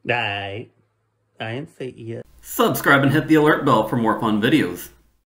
I ain't say it yet. Subscribe and hit the alert bell for more fun videos.